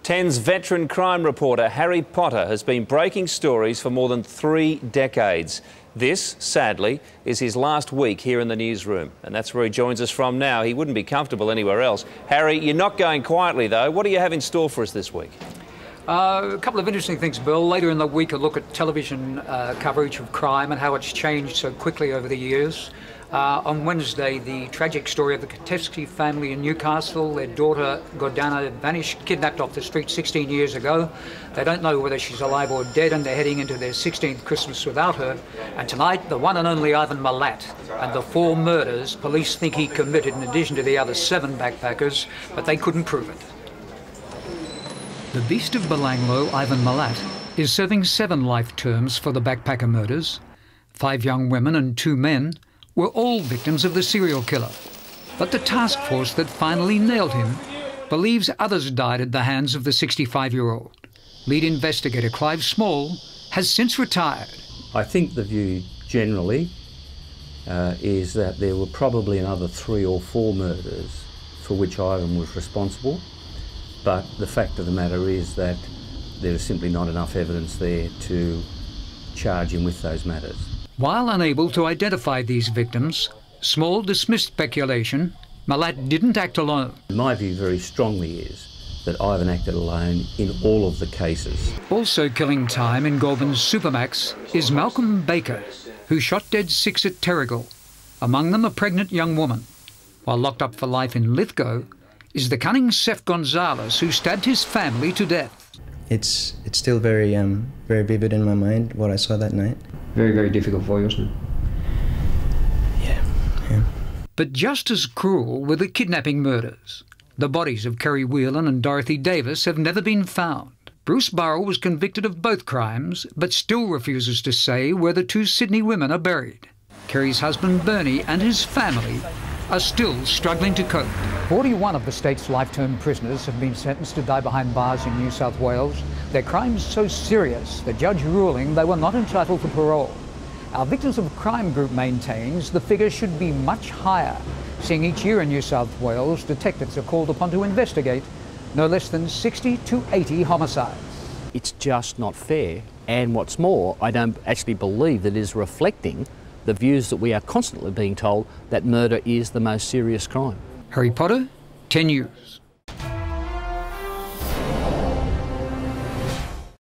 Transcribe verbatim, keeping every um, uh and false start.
ten's veteran crime reporter Harry Potter has been breaking stories for more than three decades. This, sadly, is his last week here in the newsroom, and that's where he joins us from now. He wouldn't be comfortable anywhere else. Harry, you're not going quietly, though. What do you have in store for us this week? Uh, a couple of interesting things, Bill. Later in the week, a look at television uh, coverage of crime and how it's changed so quickly over the years. Uh, on Wednesday, the tragic story of the Katevsky family in Newcastle. Their daughter, Gordana, vanished, kidnapped off the street sixteen years ago. They don't know whether she's alive or dead, and they're heading into their sixteenth Christmas without her. And tonight, the one and only Ivan Milat and the four murders police think he committed in addition to the other seven backpackers, but they couldn't prove it. The beast of Belanglo, Ivan Milat, is serving seven life terms for the backpacker murders. Five young women and two men were all victims of the serial killer. But the task force that finally nailed him believes others died at the hands of the sixty-five-year-old. Lead investigator Clive Small has since retired. I think the view generally uh, is that there were probably another three or four murders for which Ivan was responsible. But the fact of the matter is that there is simply not enough evidence there to charge him with those matters. While unable to identify these victims, Small dismissed speculation. Milat didn't act alone. My view very strongly is that Ivan acted alone in all of the cases. Also killing time in Goulburn's Supermax is Malcolm Baker, who shot dead six at Terrigal, among them a pregnant young woman. While locked up for life in Lithgow is the cunning Seth Gonzalez, who stabbed his family to death. It's it's still very um very vivid in my mind what I saw that night. Very, very difficult for you, wasn't it? Yeah, yeah. But just as cruel were the kidnapping murders. The bodies of Kerry Whelan and Dorothy Davis have never been found. Bruce Burrell was convicted of both crimes, but still refuses to say where the two Sydney women are buried. Kerry's husband Bernie and his family are still struggling to cope. forty-one of the state's life-term prisoners have been sentenced to die behind bars in New South Wales. Their crimes so serious, the judge ruling they were not entitled to parole. Our Victims of Crime group maintains the figure should be much higher, seeing each year in New South Wales detectives are called upon to investigate no less than sixty to eighty homicides. It's just not fair, and what's more, I don't actually believe that it is reflecting the views that we are constantly being told that murder is the most serious crime. Harry Potter, ten News.